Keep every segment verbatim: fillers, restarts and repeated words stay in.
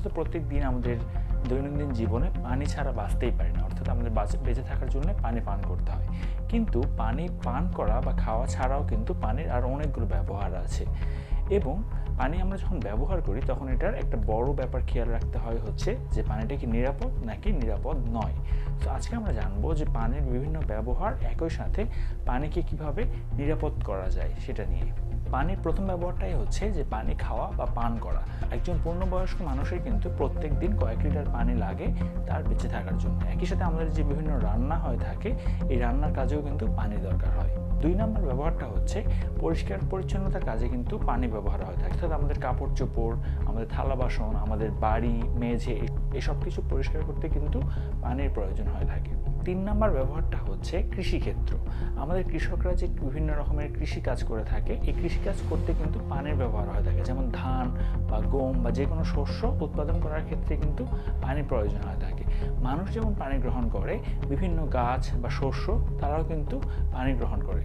তো প্রত্যেক দিন আমাদের দৈনন্দিন জীবনে পানি ছাড়া বাঁচতেই পারি না, অর্থাৎ আমাদের বেঁচে থাকার জন্য পানি পান করতে হয়। কিন্তু পানি পান করা বা খাওয়া ছাড়াও কিন্তু পানির আরও অনেকগুলো ব্যবহার আছে, এবং পানি আমরা যখন ব্যবহার করি তখন এটার একটা বড় ব্যাপার খেয়াল রাখতে হয় হচ্ছে যে পানিটা কি নিরাপদ নাকি নিরাপদ নয়। তো আজকে আমরা জানবো যে পানির বিভিন্ন ব্যবহার, একই সাথে পানিকে কিভাবে নিরাপদ করা যায় সেটা নিয়ে। পানির প্রথম ব্যবহারটাই হচ্ছে যে পানি খাওয়া বা পান করা। একজন পূর্ণবয়স্ক মানুষের কিন্তু প্রত্যেক দিন কয়েক লিটার পানি লাগে তার বেঁচে থাকার জন্য। একই সাথে আমাদের যে বিভিন্ন রান্না হয়ে থাকে, এই রান্নার কাজেও কিন্তু পানি দরকার হয়। দুই নম্বর ব্যবহারটা হচ্ছে পরিষ্কার পরিচ্ছন্নতার কাজে কিন্তু পানি ব্যবহার হয়ে থাকে, অর্থাৎ আমাদের কাপড় চোপড়, আমাদের থালা বাসন, আমাদের বাড়ি, মেঝে, এসব কিছু পরিষ্কার করতে কিন্তু পানির প্রয়োজন হয়ে থাকে। তিন নম্বর ব্যবহারটা হচ্ছে কৃষিক্ষেত্র। আমাদের কৃষকরা যে বিভিন্ন রকমের কৃষি কাজ করে থাকে, এই কৃষিকাজ করতে কিন্তু পানির ব্যবহার হয়ে থাকে, যেমন ধান বা গম বা যে কোনো শস্য উৎপাদন করার ক্ষেত্রে কিন্তু পানির প্রয়োজন হয়ে থাকে। মানুষ যেমন পানি গ্রহণ করে, বিভিন্ন গাছ বা শস্য তারাও কিন্তু পানি গ্রহণ করে।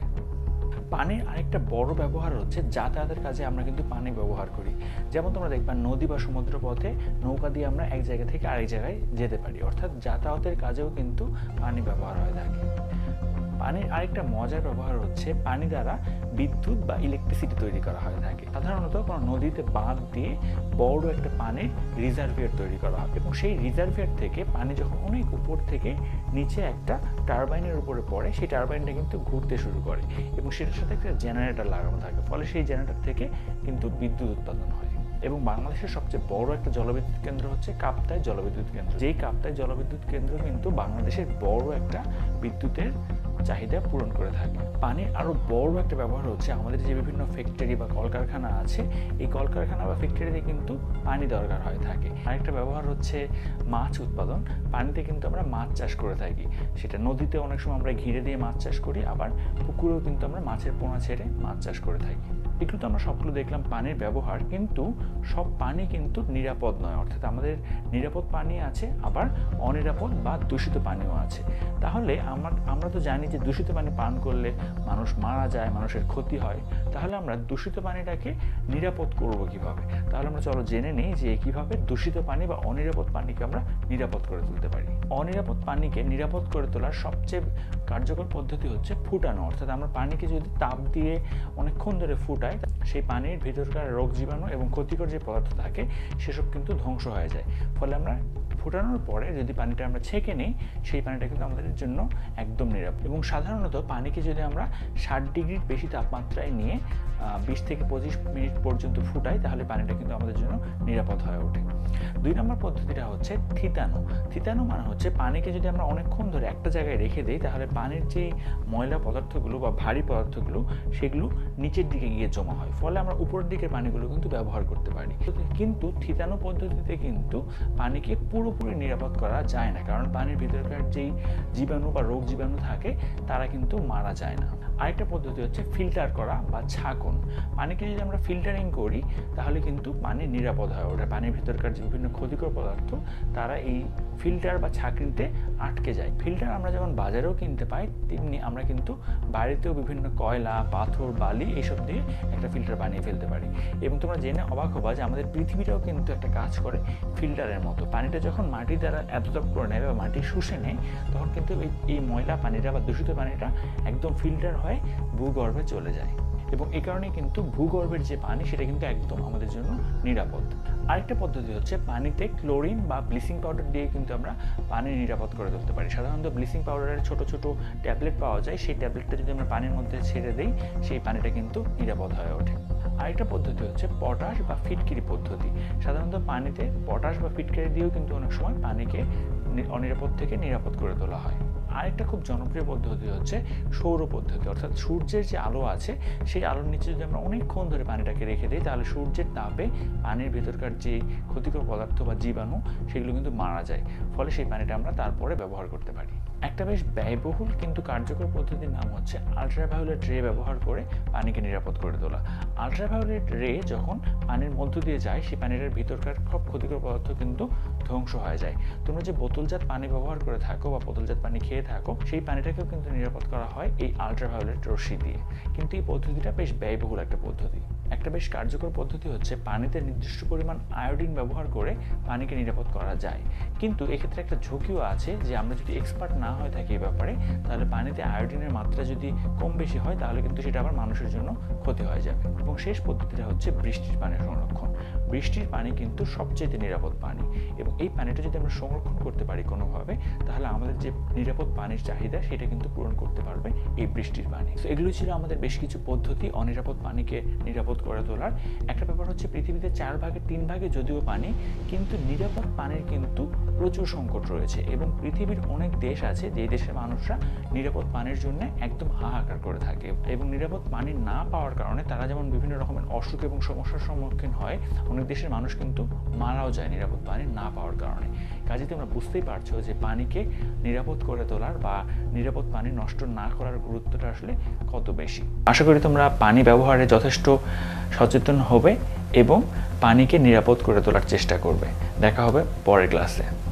পানির আরেকটা বড় ব্যবহার হচ্ছে যাতায়াতের কাজে আমরা কিন্তু পানি ব্যবহার করি। যেমন তোমরা দেখবা নদী বা সমুদ্র পথে নৌকা দিয়ে আমরা এক জায়গা থেকে আরেক জায়গায় যেতে পারি, অর্থাৎ যাতায়াতের কাজেও কিন্তু পানি ব্যবহার হয়ে থাকে। পানির আরেকটা মজার ব্যবহার হচ্ছে পানি দ্বারা বিদ্যুৎ বা ইলেকট্রিসিটি তৈরি করা হয়ে থাকে। সাধারণত কোনো নদীতে বাঁধ দিয়ে বড় একটা পানির রিজার্ভিয়ার তৈরি করা হয়, এবং সেই রিজার্ভিয়ার থেকে পানি যখন অনেক উপর থেকে নিচে একটা টারবাইনের উপরে পড়ে, সেই টারবাইনটা কিন্তু ঘুরতে শুরু করে এবং সেটার সাথে একটা জেনারেটর লাগানো থাকে, ফলে সেই জেনারেটর থেকে কিন্তু বিদ্যুৎ উৎপাদন হয়। এবং বাংলাদেশের সবচেয়ে বড় একটা জলবিদ্যুৎ কেন্দ্র হচ্ছে কাপ্তাই জলবিদ্যুৎ কেন্দ্র। যেই কাপ্তাই জলবিদ্যুৎ কেন্দ্র কিন্তু বাংলাদেশের বড় একটা বিদ্যুতের চাহিদা পূরণ করে থাকে। পানির আরও বড় একটা ব্যবহার হচ্ছে আমাদের যে বিভিন্ন ফ্যাক্টরি বা কলকারখানা আছে, এই কলকারখানা বা ফ্যাক্টরিতে কিন্তু পানি দরকার হয়ে থাকে। আরেকটা ব্যবহার হচ্ছে মাছ উৎপাদন। পানিতে কিন্তু আমরা মাছ চাষ করে থাকি, সেটা নদীতে অনেক সময় আমরা ঘিরে দিয়ে মাছ চাষ করি, আবার পুকুরেও কিন্তু আমরা মাছের পোনা ছেড়ে মাছ চাষ করে থাকি। এগুলো তো আমরা সবগুলো দেখলাম পানির ব্যবহার, কিন্তু সব পানি কিন্তু নিরাপদ নয়, অর্থাৎ আমাদের নিরাপদ পানি আছে, আবার অনিরাপদ বা দূষিত পানিও আছে। তাহলে আমরা আমরা তো জানি যে দূষিত পানি পান করলে মানুষ মারা যায়, মানুষের ক্ষতি হয়। তাহলে আমরা দূষিত পানিটাকে নিরাপদ করব কিভাবে? তাহলে আমরা চলো জেনে নিই যে কিভাবে দূষিত পানি বা অনিরাপদ পানিকে আমরা নিরাপদ করে তুলতে পারি। অনিরাপদ পানিকে নিরাপদ করে তোলার সবচেয়ে কার্যকর পদ্ধতি হচ্ছে ফুটানো, অর্থাৎ আমরা পানিকে যদি তাপ দিয়ে অনেকক্ষণ ধরে ফুটাই, সেই পানির ভিতরকার রোগ জীবাণু এবং ক্ষতিকর যে পদার্থ থাকে সেসব কিন্তু ধ্বংস হয়ে যায়। ফলে আমরা ফুটানোর পরে যদি পানিটা আমরা ছেঁকে নিই, সেই পানিটা কিন্তু আমাদের জন্য একদম নিরাপদ। এবং সাধারণত পানিকে যদি আমরা ষাট ডিগ্রির বেশি তাপমাত্রায় নিয়ে বিশ থেকে পঁচিশ মিনিট পর্যন্ত ফুটাই, তাহলে পানিটা কিন্তু আমাদের জন্য নিরাপদ হয়ে ওঠে। দুই নম্বর পদ্ধতিটা হচ্ছে থিতানো। থিতানো মানে হচ্ছে পানিকে যদি আমরা অনেকক্ষণ ধরে একটা জায়গায় রেখে দিই, তাহলে পানির যে ময়লা পদার্থগুলো বা ভারী পদার্থগুলো সেগুলো নিচের দিকে গিয়ে জমা হয়, ফলে আমরা উপরের দিকের পানিগুলো কিন্তু ব্যবহার করতে পারি। কিন্তু থিতানো পদ্ধতিতে কিন্তু পানিকে পুরোপুরি নিরাপদ করা যায় না, কারণ পানির ভিতরকার যেই জীবাণু বা রোগ জীবাণু থাকে তারা কিন্তু মারা যায় না। আরেকটা পদ্ধতি হচ্ছে ফিল্টার করা বা ছাঁকন। পানিকে যদি আমরা ফিল্টারিং করি, তাহলে কিন্তু পানি নিরাপদ হয়ে ওঠে। পানির ভিতরকার যে বিভিন্ন ক্ষতিকর পদার্থ তারা এই ফিল্টার বা ছাঁকনিতে আটকে যায়। ফিল্টার আমরা যেমন বাজারেও কিনতে পাই, তেমনি আমরা কিন্তু বাড়িতেও বিভিন্ন কয়লা, পাথর, বালি এইসব দিয়ে একটা ফিল্টার বানিয়ে ফেলতে পারি। এবং তোমরা জেনে অবাক হবা যে আমাদের পৃথিবীটাও কিন্তু একটা কাজ করে ফিল্টারের মতো। পানিটা যখন মাটি দ্বারা অ্যাবজর্ব করে নেয় বা মাটি শুষে নেয়, তখন কিন্তু এই ময়লা পানিটা বা দূষিত পানিটা একদম ফিল্টার হয়ে ভূগর্ভে চলে যায়, এবং এই কারণে কিন্তু ভূগর্ভের যে পানি সেটা কিন্তু একদম আমাদের জন্য নিরাপদ। আরেকটা পদ্ধতি হচ্ছে পানিতে ক্লোরিন বা ব্লিচিং পাউডার দিয়ে কিন্তু আমরা পানি নিরাপদ করে তুলতে পারি। সাধারণত ব্লিচিং পাউডারের ছোট ছোট ট্যাবলেট পাওয়া যায়, সেই ট্যাবলেটটা যদি আমরা পানির মধ্যে ছেড়ে দিই, সেই পানিটা কিন্তু নিরাপদ হয়ে ওঠে। আরেকটা পদ্ধতি হচ্ছে পটাশ বা ফিটকিরি পদ্ধতি। সাধারণত পানিতে পটাশ বা ফিটকিরি দিয়েও কিন্তু অনেক সময় পানিকে অনিরাপদ থেকে নিরাপদ করে তোলা হয়। আরেকটা খুব জনপ্রিয় পদ্ধতি হচ্ছে সৌর পদ্ধতি, অর্থাৎ সূর্যের যে আলো আছে সেই আলোর নিচে যদি আমরা অনেকক্ষণ ধরে পানিটাকে রেখে দিই, তাহলে সূর্যের তাপে পানির ভেতরকার যে ক্ষতিকর পদার্থ বা জীবাণু সেগুলো কিন্তু মারা যায়, ফলে সেই পানিটা আমরা তারপরে ব্যবহার করতে পারি। একটা বেশ ব্যয়বহুল কিন্তু কার্যকর পদ্ধতির নাম হচ্ছে আল্ট্রাভায়োলেট রে ব্যবহার করে পানিকে নিরাপদ করে তোলা। আল্ট্রাভায়োলেট রে যখন পানির মধ্য দিয়ে যায়, সেই পানিটার ভিতরকার সব ক্ষতিকর পদার্থ কিন্তু ধ্বংস হয়ে যায়। তোমরা যে বোতলজাত পানি ব্যবহার করে থাকো বা বোতলজাত পানি খেয়ে থাকো, সেই পানিটাকেও কিন্তু নিরাপদ করা হয় এই আল্ট্রাভায়োলেট রশ্মি দিয়ে। কিন্তু এই পদ্ধতিটা বেশ ব্যয়বহুল একটা পদ্ধতি। একটা বেশ কার্যকর পদ্ধতি হচ্ছে পানিতে নির্দিষ্ট পরিমাণ আয়োডিন ব্যবহার করে পানিকে নিরাপদ করা যায়। কিন্তু এক্ষেত্রে একটা ঝুঁকিও আছে যে আমরা যদি এক্সপার্ট না হয়ে থাকি এই ব্যাপারে, তাহলে পানিতে আয়োডিনের মাত্রা যদি কম বেশি হয় তাহলে কিন্তু সেটা আবার মানুষের জন্য ক্ষতি হয়ে যাবে। এবং শেষ পদ্ধতিটা হচ্ছে বৃষ্টির পানি সংরক্ষণ। বৃষ্টির পানি কিন্তু সবচেয়ে নিরাপদ পানি, এবং এই পানিটা যদি আমরা সংরক্ষণ করতে পারি কোনোভাবে, তাহলে আমাদের যে নিরাপদ পানির চাহিদা সেটা কিন্তু পূরণ করতে পারবে এই বৃষ্টির পানি। তো এগুলো ছিল আমাদের বেশ কিছু পদ্ধতি অনিরাপদ পানিকে নিরাপদ করে তোলার। একটা ব্যাপার হচ্ছে, পৃথিবীতে চার ভাগের তিন ভাগে যদিও পানি, কিন্তু নিরাপদ পানির কিন্তু প্রচুর সংকট রয়েছে, এবং পৃথিবীর অনেক দেশ আছে যে দেশের মানুষরা নিরাপদ পানির জন্য একদম হাহাকার করে থাকে, এবং নিরাপদ পানি না পাওয়ার কারণে তারা যেমন বিভিন্ন রকমের অসুখ এবং সমস্যার সম্মুখীন হয়, অনেক দেশের মানুষ কিন্তু মারাও যায় নিরাপদ পানি না পাওয়ার কারণে। কাজে তোমরা বুঝতেই পারছো যে পানিকে নিরাপদ করে তোলার বা নিরাপদ পানি নষ্ট না করার গুরুত্বটা আসলে কত বেশি। আশা করি তোমরা পানি ব্যবহারে যথেষ্ট সচেতন হবে এবং পানিকে নিরাপদ করে তোলার চেষ্টা করবে। দেখা হবে পরের ক্লাসে।